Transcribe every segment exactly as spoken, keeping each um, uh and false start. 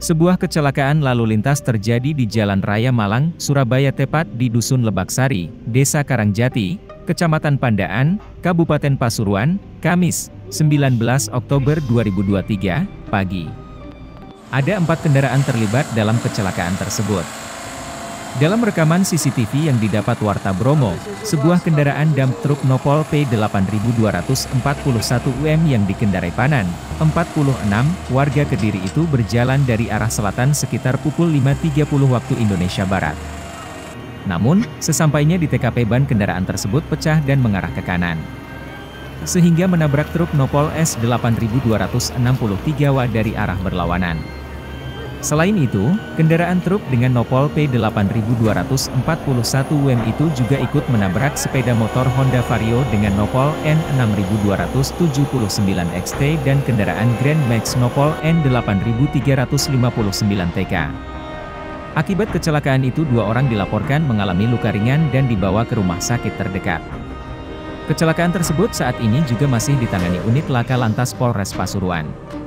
Sebuah kecelakaan lalu lintas terjadi di Jalan Raya Malang, Surabaya tepat di Dusun Lebaksari, Desa Karangjati, Kecamatan Pandaan, Kabupaten Pasuruan, Kamis, sembilan belas Oktober dua ribu dua puluh tiga, pagi. Ada empat kendaraan terlibat dalam kecelakaan tersebut. Dalam rekaman C C T V yang didapat Warta Bromo, sebuah kendaraan dump truk Nopol P delapan ribu dua ratus empat puluh satu U M yang dikendarai Panan, empat puluh enam, warga Kediri itu berjalan dari arah selatan sekitar pukul lima tiga puluh waktu Indonesia Barat. Namun, sesampainya di T K P ban kendaraan tersebut pecah dan mengarah ke kanan, sehingga menabrak truk Nopol S delapan ribu dua ratus enam puluh tiga W dari arah berlawanan. Selain itu, kendaraan truk dengan Nopol P delapan ribu dua ratus empat puluh satu U M itu juga ikut menabrak sepeda motor Honda Vario dengan Nopol N enam ribu dua ratus tujuh puluh sembilan X T dan kendaraan Grand Max Nopol N delapan ribu tiga ratus lima puluh sembilan T K. Akibat kecelakaan itu dua orang dilaporkan mengalami luka ringan dan dibawa ke rumah sakit terdekat. Kecelakaan tersebut saat ini juga masih ditangani unit Laka Lantas Polres Pasuruan.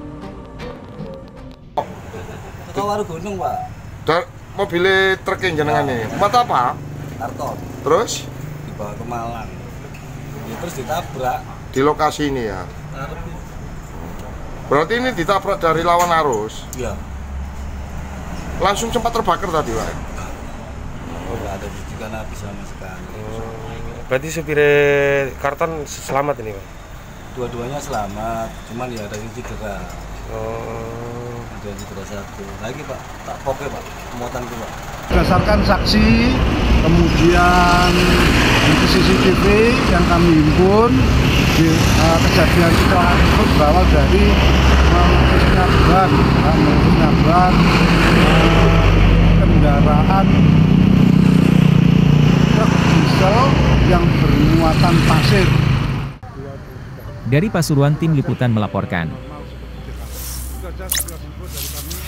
Kawar gunung, Pak. Dan mobil truk yang jenengan ini, mata apa? Karton. Terus? Dibawa ke Malang. Ya, terus ditabrak. Di lokasi ini ya? Berarti ini ditabrak dari lawan arus? Iya. Langsung sempat terbakar tadi, Pak? Oh, nggak ada bisikan api sama sekali. Hmm, berarti supir karton selamat ini, Pak? Dua-duanya selamat, cuman ya ada yang cedera. Oh. Ada yang cedera satu. Lagi, Pak, tak pokoknya, Pak, muatan itu, Pak. Berdasarkan saksi, kemudian di C C T V yang kami himpun, di, uh, kejadian kecelakaan itu berawal dari memutusnya ban, uh, memutusnya ban uh, kendaraan truk diesel yang bermuatan pasir. Dari Pasuruan, tim liputan melaporkan. Sudah, sudah, sudah, dari kami.